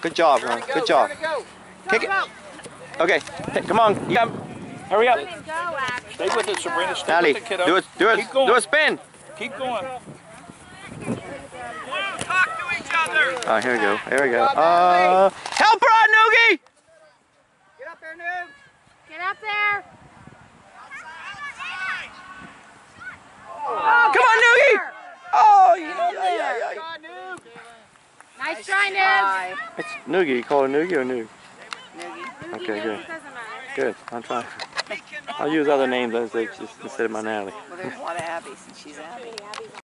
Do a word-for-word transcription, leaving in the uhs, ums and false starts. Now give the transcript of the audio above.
Good job, Ron. Good job. Kick it. Okay. Hey, come on. You got. Hurry up. Stay with it, Sabrina. Stay Natalie, with it, kiddo. do it. Do it. Keep going. Do a spin. Keep going. Talk to each other. Oh, here we go. Here we go. Uh, help her out, Noogie. Get up there, Noob. Get up there. Oh, come on, Noogie. Oh, yeah, yeah, yeah, yeah. Nice try, Noob. It's Noogie. You call it Noogie or Noog? Noogie, Okay, Noogie, good. it doesn't matter. Good. I'm trying. I'll use other names as they just instead of my Natalie. Well, there's a lot of Abby since she's Abby.